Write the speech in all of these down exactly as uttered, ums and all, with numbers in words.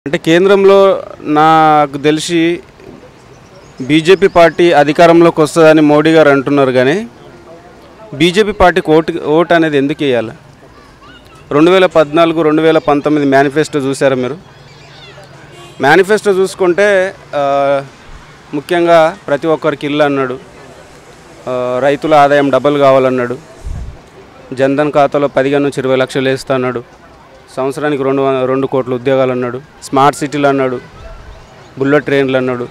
అంటే కేంద్రంలో నాకు తెలిసి బీజేపీ పార్టీ అధికారంలోకి వస్తుందని మోడీ గారు అంటున్నారు. కానీ బీజేపీ పార్టీకి ఓటు ఓటు అనేది ఎందుకు వేయాలి? రెండు వేల పద్నాలుగు రెండు వేల పంతొమ్మిది మేనిఫెస్టో చూసారా మీరు? మేనిఫెస్టో చూసుకుంటే ముఖ్యంగా ప్రతి ఒక్కరికి ఇల్లు అన్నాడు, రైతుల ఆదాయం డబుల్ కావాలన్నాడు, జన్ధన్ ఖాతాలో పదిహేను నుంచి ఇరవై లక్షలు వేస్తా అన్నాడు, సంవత్సరానికి రెండు రెండు కోట్ల ఉద్యోగాలు అన్నాడు, స్మార్ట్ సిటీలు అన్నాడు, బుల్లెట్ ట్రైన్లు అన్నాడు,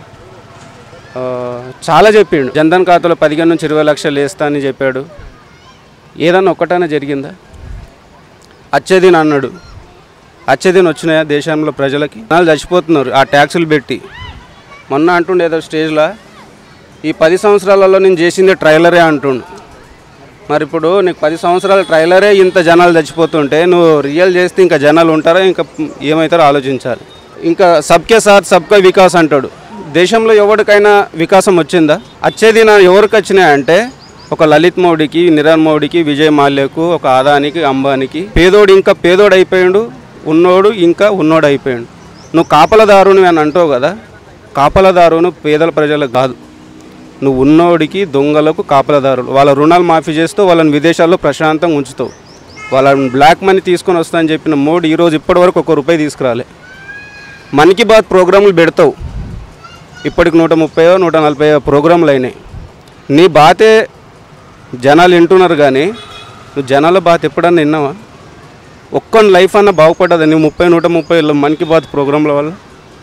చాలా చెప్పిండు. జన్ధన్ ఖాతాలో పదిహేను నుంచి ఇరవై లక్షలు వేస్తా అని చెప్పాడు. ఏదన్నా ఒక్కటైనా జరిగిందా? అచ్చేదిన అన్నాడు, అచ్చేదిన వచ్చినాయా దేశంలో ప్రజలకి? జనాలు చచ్చిపోతున్నారు ఆ ట్యాక్సులు పెట్టి. మొన్న అంటుండే ఏదో స్టేజ్లో ఈ పది సంవత్సరాలలో నేను చేసిందే ట్రైలరే అంటుండు. మరి ఇప్పుడు నీకు పది సంవత్సరాల ట్రైలరే ఇంత జనాలు చచ్చిపోతుంటే నువ్వు రియల్ చేస్తే ఇంకా జనాలు ఉంటారా, ఇంకా ఏమవుతారో ఆలోచించాలి. ఇంకా సబ్కే సాత్ సబ్కా వికాస్ అంటాడు. దేశంలో ఎవరికైనా వికాసం వచ్చిందా? వచ్చేది నా ఎవరికి వచ్చినాయంటే ఒక లలిత్ మోడీకి, నీరవ్ మోడీకి, విజయ్ మాల్యాకు, ఒక అదానికి, అంబానీకి. పేదోడు ఇంకా పేదోడు అయిపోయాడు, ఉన్నోడు ఇంకా ఉన్నోడు అయిపోయాడు. నువ్వు కాపలదారుని అని అంటావు కదా, కాపలదారును పేదల ప్రజలకు కాదు, నువ్వు ఉన్నోడికి, దొంగలకు కాపలదారులు. వాళ్ళ రుణాలు మాఫీ చేస్తూ వాళ్ళని విదేశాల్లో ప్రశాంతంగా ఉంచుతావు. వాళ్ళని బ్లాక్ మనీ తీసుకొని వస్తా అని చెప్పిన మోడీ ఈరోజు ఇప్పటివరకు ఒక రూపాయి తీసుకురాలే. మన్ కీ బాత్ ప్రోగ్రాములు పెడతావు, ఇప్పటికి నూట ముప్పై నూట నలభై ప్రోగ్రాములు అయినాయి. నీ బాతే జనాలు వింటున్నారు, కానీ నువ్వు జనాల బాత ఎప్పుడన్నా విన్నావా? ఒక్కని లైఫ్ అన్న బాగుపడ్డదా నువ్వు ముప్పై నూట ముప్పై మన్ కీ బాత్ ప్రోగ్రాంల వల్ల?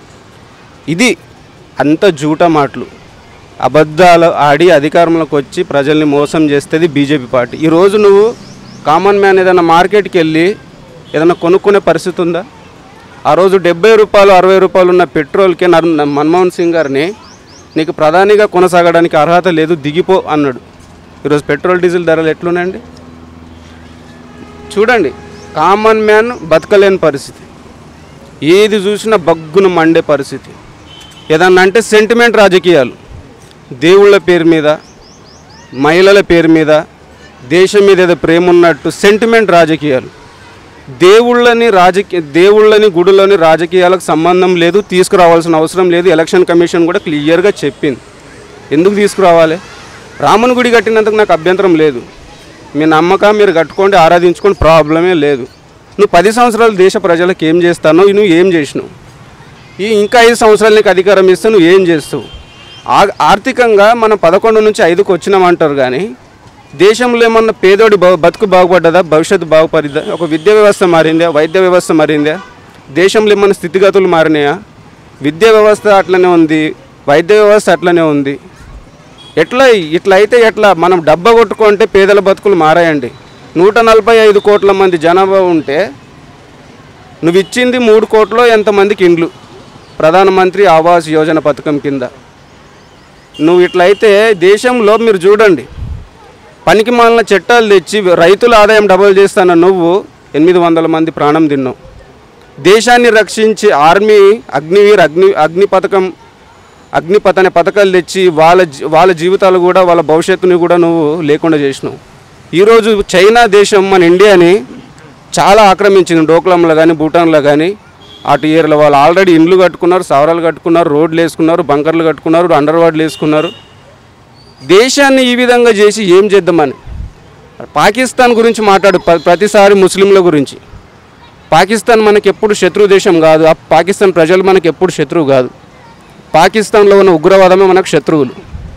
ఇది అంత జూట మాటలు, అబద్ధాలు ఆడి అధికారంలోకి వచ్చి ప్రజల్ని మోసం చేస్తుంది బీజేపీ పార్టీ. ఈరోజు నువ్వు కామన్ మ్యాన్ ఏదైనా మార్కెట్కి వెళ్ళి ఏదైనా కొనుక్కునే పరిస్థితి ఉందా? ఆ రోజు డెబ్బై రూపాయలు అరవై రూపాయలు ఉన్న పెట్రోల్కి మన్మోహన్ సింగ్ గారిని నీకు ప్రధానిగా కొనసాగడానికి అర్హత లేదు, దిగిపో అన్నాడు. ఈరోజు పెట్రోల్ డీజిల్ ధరలు ఎట్లున్నాయండి చూడండి. కామన్ మ్యాన్ బతకలేని పరిస్థితి, ఏది చూసినా బగ్గును మండే పరిస్థితి. ఏదన్నా అంటే సెంటిమెంట్ రాజకీయాలు, దేవుళ్ళ పేరు మీద, మహిళల పేరు మీద, దేశం మీద ఏదో ప్రేమ ఉన్నట్టు సెంటిమెంట్ రాజకీయాలు. దేవుళ్ళని రాజకీయ దేవుళ్ళని గుడులని రాజకీయాలకు సంబంధం లేదు, తీసుకురావాల్సిన అవసరం లేదు. ఎలక్షన్ కమిషన్ కూడా క్లియర్గా చెప్పింది. ఎందుకు తీసుకురావాలి? రాముని గుడి కట్టినందుకు నాకు అభ్యంతరం లేదు, మీ నమ్మకం మీరు కట్టుకోండి, ఆరాధించుకోండి, ప్రాబ్లమే లేదు. నువ్వు పది సంవత్సరాలు దేశ ప్రజలకు ఏం చేస్తానో నువ్వు ఏం చేసినావు? ఈ ఇంకా ఐదు సంవత్సరాలు నీకు అధికారం ఇస్తే నువ్వు ఏం చేస్తావు? ఆర్థికంగా మనం పదకొండు నుంచి ఐదుకు వచ్చినామంటారు, కానీ దేశంలో ఏమన్నా పేదోడి బతుకు బాగుపడ్డదా? భవిష్యత్తు బాగుపడిద్దా? ఒక విద్యా వ్యవస్థ మారిందా? వైద్య వ్యవస్థ మారిందా? దేశంలో ఏమన్నా స్థితిగతులు మారినాయా? విద్యా వ్యవస్థ అట్లనే ఉంది, వైద్య వ్యవస్థ అట్లనే ఉంది. ఎట్లా ఇట్లా అయితే ఎట్లా? మనం డబ్బా కొట్టుకుంటే పేదల బతుకులు మారాయండి. నూట నలభై ఐదు కోట్ల మంది జనాభా ఉంటే నువ్వు ఇచ్చింది మూడు కోట్లో ఎంతమందికి ఇండ్లు? ప్రధానమంత్రి ఆవాస్ యోజన పథకం కింద. నువ్వు ఇట్లయితే దేశంలో మీరు చూడండి, పనికి మాలిన చట్టాలు తెచ్చి రైతుల ఆదాయం డబుల్ చేస్తాన నువ్వు ఎనిమిది వందల మంది ప్రాణం తిన్నావు. దేశాన్ని రక్షించి ఆర్మీ అగ్నివీర్ అగ్ని అగ్ని పథకం అగ్నిపథ్ అనే పథకాలు తెచ్చి వాళ్ళ వాళ్ళ జీవితాలు కూడా, వాళ్ళ భవిష్యత్తుని కూడా నువ్వు లేకుండా చేసినావు. ఈరోజు చైనా దేశం మన ఇండియాని చాలా ఆక్రమించింది. డోక్లాంలో కానీ, భూటాన్లో కానీ, అటు ఏరియాలో వాళ్ళు ఆల్రెడీ ఇండ్లు కట్టుకున్నారు, సవరాలు కట్టుకున్నారు, రోడ్లు వేసుకున్నారు, బంకర్లు కట్టుకున్నారు, అండర్ వార్డులు వేసుకున్నారు. దేశాన్ని ఈ విధంగా చేసి ఏం చేద్దామని. పాకిస్తాన్ గురించి మాట్లాడు ప్రతిసారి, ముస్లింల గురించి. పాకిస్తాన్ మనకి ఎప్పుడు శత్రు దేశం కాదు, ఆ పాకిస్తాన్ ప్రజలు మనకి ఎప్పుడు శత్రువు కాదు. పాకిస్తాన్లో ఉన్న ఉగ్రవాదమే మనకు శత్రువులు.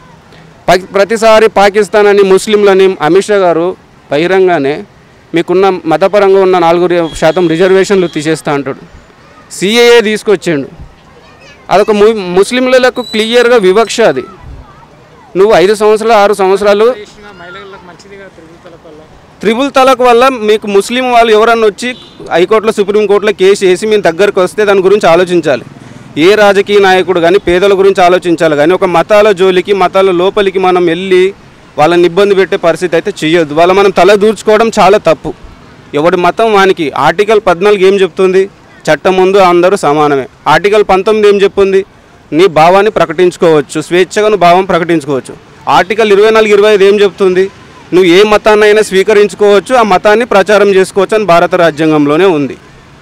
ప్రతిసారి పాకిస్తాన్ అని, ముస్లింలని అమిత్ షా గారు బహిరంగానే మీకున్న మతపరంగా ఉన్న నాలుగు శాతం రిజర్వేషన్లు తీసేస్తా అంటాడు. సిఏఏ తీసుకొచ్చాడు, అదొక ముస్లింలకు క్లియర్గా వివక్ష. అది నువ్వు ఐదు సంవత్సరాలు ఆరు సంవత్సరాలు త్రిబుల్ తలాక్ వల్ల మీకు ముస్లిం వాళ్ళు ఎవరన్నా వచ్చి హైకోర్టులో, సుప్రీంకోర్టులో కేసు వేసి మీ దగ్గరకు వస్తే దాని గురించి ఆలోచించాలి. ఏ రాజకీయ నాయకుడు కానీ పేదల గురించి ఆలోచించాలి, కానీ ఒక మతాల జోలికి, మతాల లోపలికి మనం వెళ్ళి వాళ్ళని ఇబ్బంది పెట్టే పరిస్థితి అయితే చేయొద్దు. వాళ్ళ మనం తల దూర్చుకోవడం చాలా తప్పు. ఎవడి మతం వానికి. ఆర్టికల్ పద్నాలుగు ఏం చెప్తుంది? చట్టం ముందు అందరూ సమానమే. ఆర్టికల్ పంతొమ్మిది ఏం చెప్తుంది? నీ భావాన్ని ప్రకటించుకోవచ్చు, స్వేచ్ఛగా నువ్వు భావం ప్రకటించుకోవచ్చు. ఆర్టికల్ ఇరవై నాలుగు ఇరవై ఐదు ఏం చెప్తుంది? నువ్వు ఏ మతాన్నైనా స్వీకరించుకోవచ్చు, ఆ మతాన్ని ప్రచారం చేసుకోవచ్చు అని భారత రాజ్యాంగంలోనే ఉంది.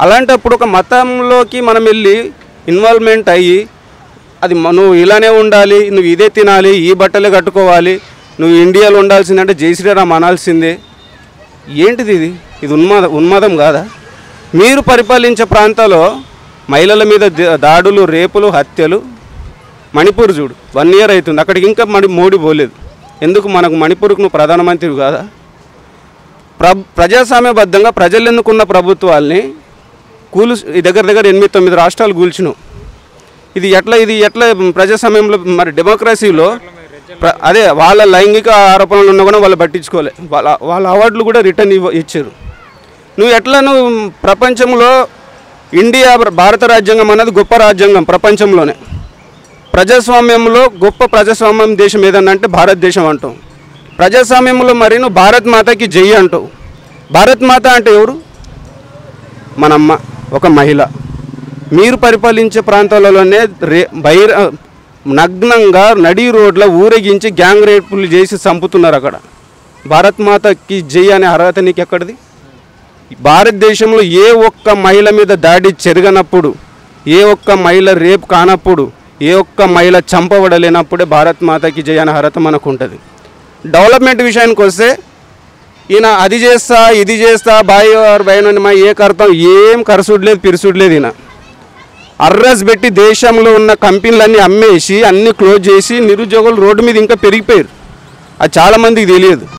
అలాంటప్పుడు ఒక మతంలోకి మనం వెళ్ళి ఇన్వాల్వ్మెంట్ అయ్యి అది నువ్వు ఇలానే ఉండాలి, నువ్వు ఇదే తినాలి, ఈ బట్టలే కట్టుకోవాలి, నువ్వు ఇండియాలో ఉండాల్సిందంటే జై శ్రీరామ్ అనాల్సిందే, ఏంటిది ఇది? ఇది ఉన్మాద ఉన్మాదం కాదా? మీరు పరిపాలించే ప్రాంతాల్లో మహిళల మీద దాడులు, రేపులు, హత్యలు. మణిపూర్ చూడు, వన్ ఇయర్ అవుతుంది, అక్కడికి ఇంకా మడి మోడీ పోలేదు. ఎందుకు? మనకు మణిపూర్కు నువ్వు ప్రధానమంత్రి కాదా? ప్ర ప్రజాస్వామ్యబద్ధంగా ప్రజలు ఎన్నుకున్న ప్రభుత్వాల్ని కూలు దగ్గర దగ్గర ఎనిమిది తొమ్మిది రాష్ట్రాలు కూల్చినావు. ఇది ఎట్లా ఇది ఎట్లా ప్రజాస్వామ్యంలో? మరి డెమోక్రసీలో అదే వాళ్ళ లైంగిక ఆరోపణలు ఉన్నా కూడా వాళ్ళు పట్టించుకోలే, వాళ్ళ వాళ్ళ అవార్డులు కూడా రిటర్న్ ఇవ్వ ఇచ్చారు. నువ్వు ఎట్లా నువ్వు ప్రపంచంలో ఇండియా భారత రాజ్యాంగం అన్నది గొప్ప రాజ్యాంగం ప్రపంచంలోనే. ప్రజాస్వామ్యంలో గొప్ప ప్రజాస్వామ్యం దేశం ఏదన్నా అంటే భారతదేశం అంటావు. ప్రజాస్వామ్యంలో మరి నువ్వు భారత్ మాతకి జై అంటావు. భారత్ మాత అంటే ఎవరు? మనమ్మ, ఒక మహిళ. మీరు పరిపాలించే ప్రాంతాలలోనే రే బహిర నగ్నంగా నడి రోడ్ల ఊరేగించి గ్యాంగ్ రేపులు చేసి చంపుతున్నారు. అక్కడ భారత్ మాతకి జై అనే అర్హత నీకు ఎక్కడిది? భారతదేశంలో ఏ ఒక్క మహిళ మీద దాడి జరగనప్పుడు, ఏ ఒక్క మహిళ రేపు కానప్పుడు, ఏ ఒక్క మహిళ చంపబడలేనప్పుడే భారత్ మాతకి జై అనే అర్హత మనకు ఉంటుంది. డెవలప్మెంట్ విషయానికి వస్తే ఈయన అది చేస్తా ఇది చేస్తా బాయ్ బయనమా ఏ కర్తం ఏం కరసుడు లేదు, పిరుసుడు లేదు. ఈయన అర్రస్ పెట్టి దేశంలో ఉన్న కంపెనీలన్నీ అమ్మేసి అన్నీ క్లోజ్ చేసి నిరుద్యోగులు రోడ్డు మీద ఇంకా పెరిగిపోయారు. అది చాలామందికి తెలియదు.